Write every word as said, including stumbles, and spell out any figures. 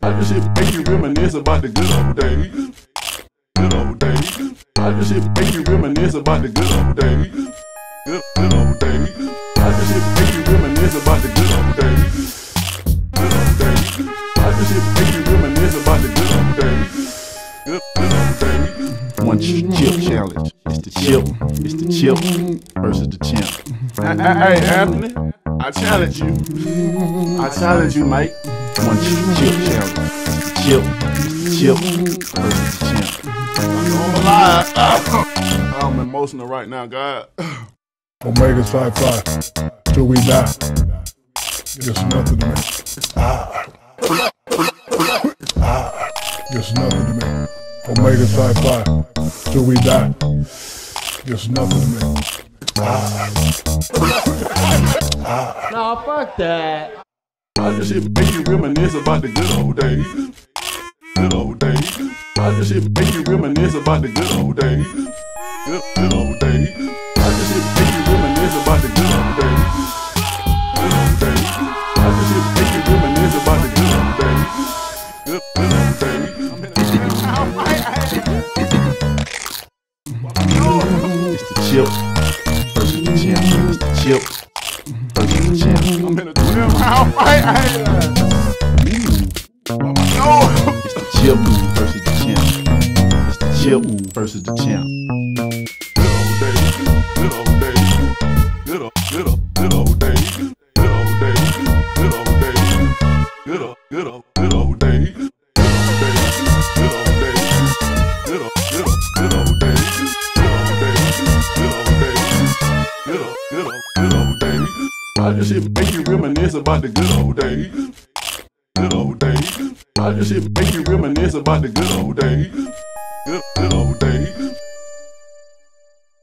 I just shit make you reminisce about the good old days. Good old days. I just shit make you reminisce about the good old days. Good, good old days. I just shit make you reminisce about the good old days. Good old days. I just shit make you reminisce about the good old days. Good, good old days. One chip challenge. It's the chip. It's the chip versus the champ. Hey, hey, Anthony, I challenge you. I challenge you, Mike. One chip challenge. It's the chip. It's the chip versus the champ. I'm alive. I'm emotional right now, God. Omega Sci-Fi, till we die. Just nothing to me. Ah. Ah. Just nothing to me. Omega Sci-Fi, till we die. Just nothing to me. Ah. Ah. Nah, fuck that. I just shit make you reminisce about the good old days. Good old days. I just shit make you reminisce about the good old days. Good, good old days. I just shit make you reminisce about the good old days. Good old days. I just shit make you reminisce about the good old days. Good, good old days. It's the chip versus the champ. It's the chip versus the champ. I'm in a twelve round fight. I ain't lying. It's the chip versus the champ. It's the chip versus the champ. Good old days. Good old days. Good old, good old, good old days. Good old days. Good old days. Good old, good old, good old days. Good old days. Good old, good old, good old days. Good old days. Good old days. Good old, good old, good old days. I just shit make you reminisce about the good old days. Good old days. I just shit make you reminisce about the good old days. Good, good old days.